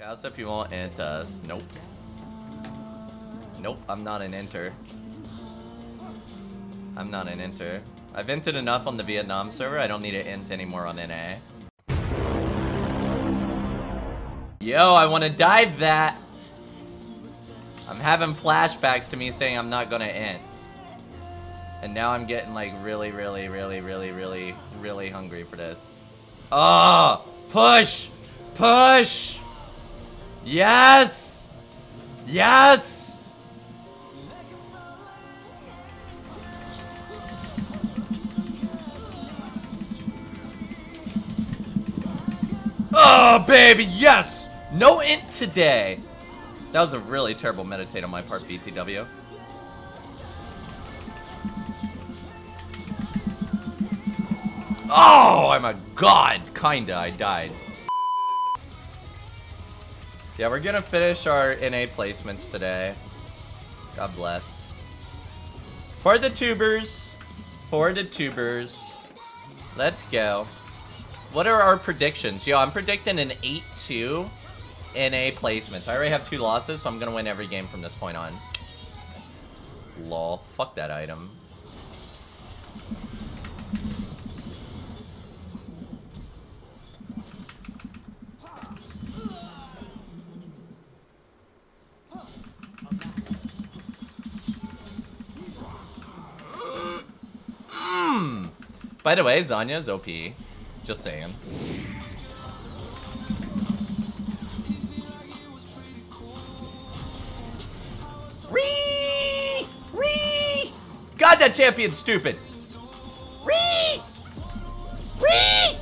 Cowsep, you won't int us. Nope. Nope, I'm not an enter. I'm not an enter. I've inted enough on the Vietnam server. I don't need to int anymore on NA. Yo, I want to dive that. I'm having flashbacks to me saying I'm not gonna int. And now I'm getting like really hungry for this. Oh, push! Push! Yes! Yes! Oh, baby, yes! No int today! That was a really terrible meditate on my part, BTW. Oh, I'm a god! Kinda, I died. Yeah, we're gonna finish our NA placements today. God bless. For the tubers. For the tubers. Let's go. What are our predictions? Yo, I'm predicting an 8-2 NA placements. I already have 2 losses, so I'm gonna win every game from this point on. Lol. Fuck that item. By the way, Zanya's OP. Just saying. Ree! Ree! God, that champion's stupid. Ree! Ree!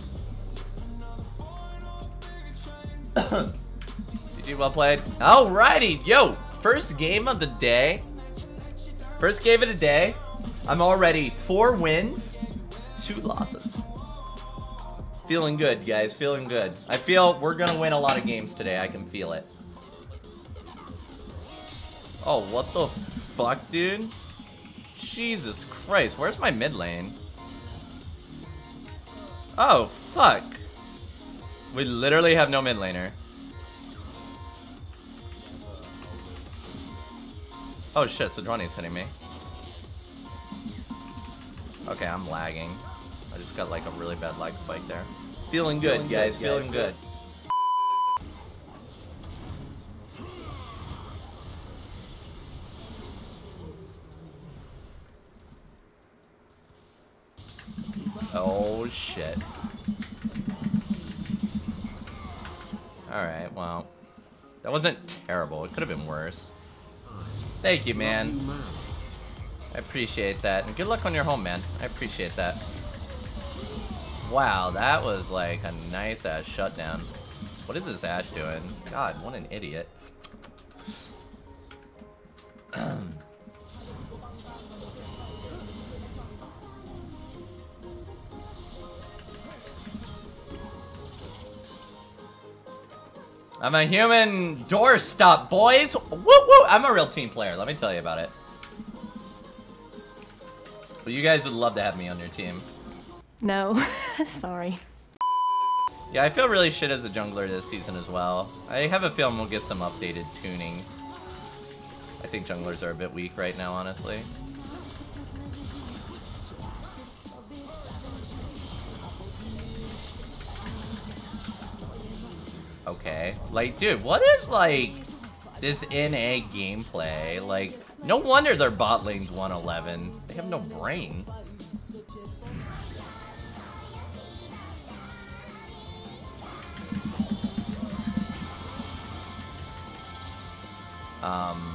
GG, well played. Alrighty, yo, first game of the day. First game of the day. I'm already 4 wins, 2 losses. Feeling good, guys. Feeling good. I feel we're gonna win a lot of games today. I can feel it. Oh, what the fuck, dude? Jesus Christ. Where's my mid lane? Oh, fuck. We literally have no mid laner. Oh, shit. Sejuani's hitting me. Okay, I'm lagging. I just got like a really bad lag spike there. Feeling good, guys. Feeling good. Oh, shit. Alright, well. That wasn't terrible. It could have been worse. Thank you, man. I appreciate that. And good luck on your home, man. I appreciate that. Wow, that was like a nice ass shutdown. What is this Ashe doing? God, what an idiot. I'm a human doorstop, boys. Woo woo! I'm a real team player. Let me tell you about it. Well, you guys would love to have me on your team. No, sorry. Yeah, I feel really shit as a jungler this season as well. I have a feeling we'll get some updated tuning. I think junglers are a bit weak right now, honestly. Okay. Like, dude, what is, like, this NA gameplay? Like, no wonder their bot lane's 111. They have no brain. Um,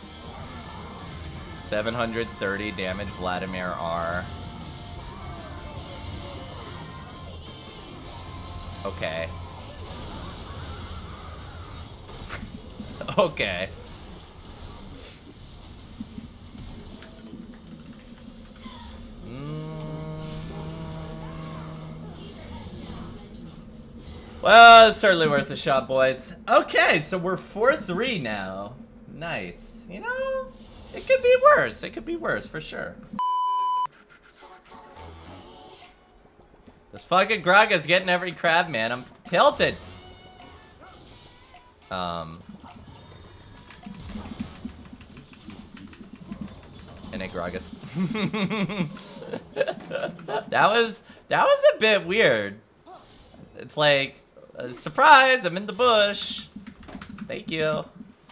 730 damage, Vladimir R. Okay. Okay. Well, it's certainly worth a shot, boys. Okay, so we're 4-3 now. Nice. You know, it could be worse. It could be worse, for sure. This fucking Graga's getting every crab, man. I'm tilted. NA Gragas. that was a bit weird. It's like, surprise, I'm in the bush. Thank you.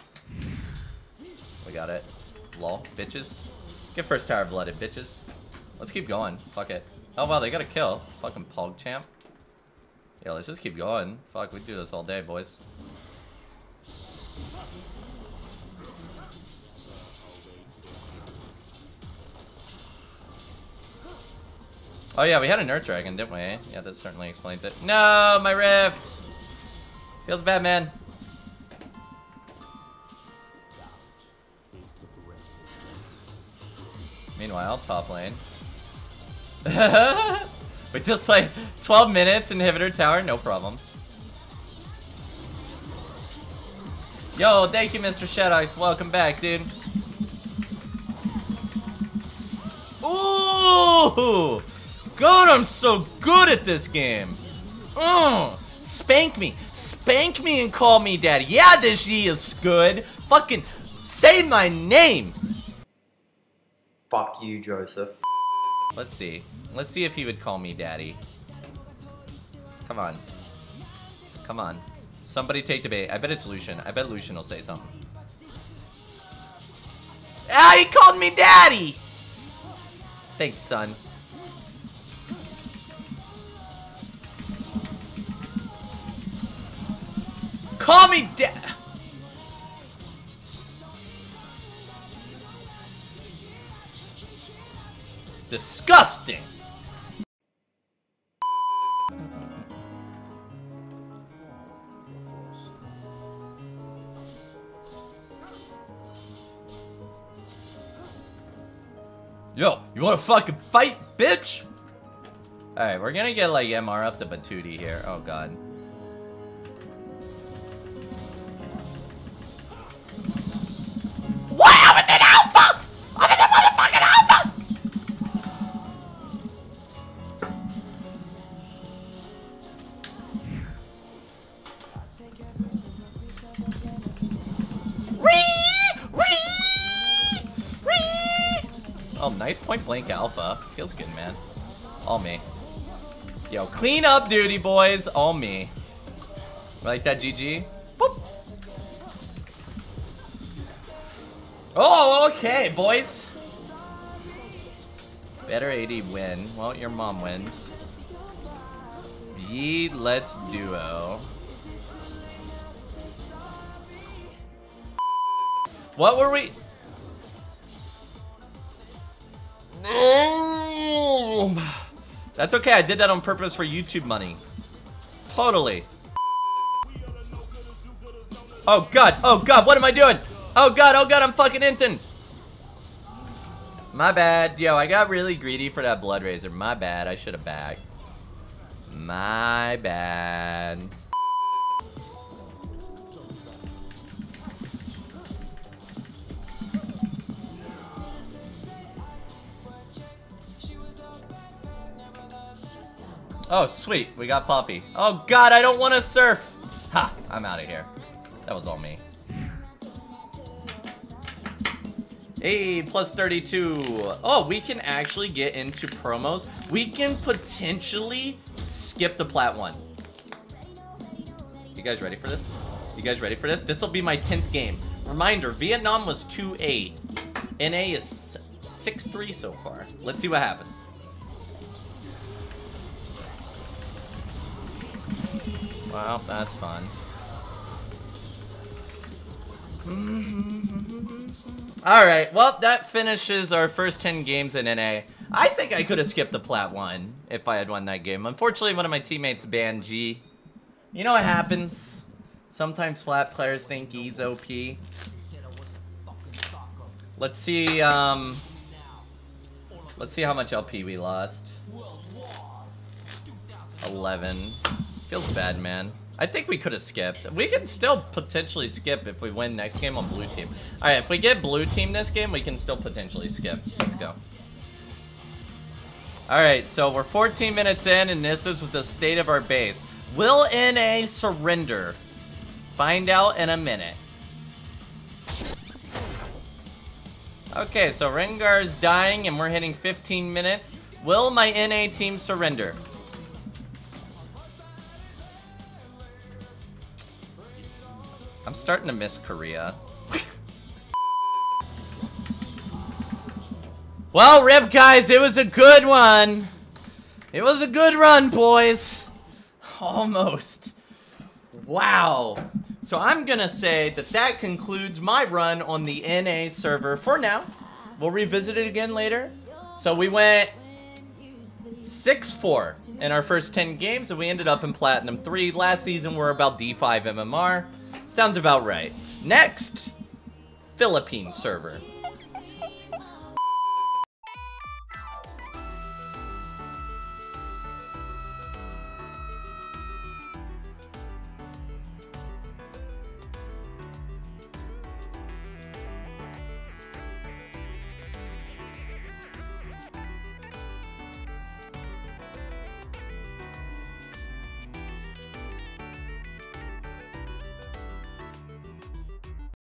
We got it. Lol, bitches. Get first tower blooded, bitches. Let's keep going. Fuck it. Oh wow, they got a kill. Fucking Pog champ. Yeah, let's just keep going. Fuck, we do this all day, boys. Oh yeah, we had a Nerd Dragon, didn't we? Yeah, that certainly explains it. No, my rift! Feels bad, man. Meanwhile, top lane. We just like 12 minutes inhibitor tower, no problem. Yo, thank you, Mr. Shadows. Welcome back, dude. Ooh! God, I'm so good at this game. Spank me. Spank me and call me daddy. Yeah, this Yi is good. Fucking say my name. Fuck you, Joseph. Let's see. Let's see if he would call me daddy. Come on. Come on. Somebody take the bait. I bet it's Lucian. I bet Lucian will say something. Ah, he called me daddy! Thanks, son. Call me daddy! Disgusting! Yo, you wanna fucking fight, bitch? Alright, we're gonna get like MR up to Batooty here. Oh god. Wow, it's an alpha! I'm in the motherfucking alpha! Oh, nice point blank alpha. Feels good, man. All me. Yo, clean up duty, boys. All me. Like that, GG? Boop. Oh, okay, boys. Better AD win. Well, your mom wins. Ye, let's duo. What were we? That's okay, I did that on purpose for YouTube money. Totally. Oh god, what am I doing? Oh god, I'm fucking inting. My bad. Yo, I got really greedy for that Blood Razor. My bad, I should have bagged. My bad. Oh, sweet. We got Poppy. Oh, God, I don't want to surf. Ha, I'm out of here. That was all me. Hey, plus 32. Oh, we can actually get into promos. We can potentially skip the Plat 1. You guys ready for this? You guys ready for this? This will be my 10th game. Reminder, Vietnam was 2-8. NA is 6-3 so far. Let's see what happens. Well, that's fun. Alright, well, that finishes our first 10 games in NA. I think I could have skipped the Plat 1 if I had won that game. Unfortunately, one of my teammates banned G. You know what happens? Sometimes Plat players think he's OP. Let's see how much LP we lost. 11. Feels bad, man. I think we could have skipped. We can still potentially skip if we win next game on blue team. Alright, if we get blue team this game, we can still potentially skip. Let's go. Alright, so we're 14 minutes in, and this is the state of our base. Will NA surrender? Find out in a minute. Okay, so Rengar's dying and we're hitting 15 minutes. Will my NA team surrender? I'm starting to miss Korea. Well, RIP guys, it was a good one. It was a good run, boys. Almost. Wow. So I'm gonna say that that concludes my run on the NA server for now. We'll revisit it again later. So we went 6-4 in our first 10 games, and we ended up in Platinum 3. Last season, we're about D5 MMR. Sounds about right. Next, Philippine server.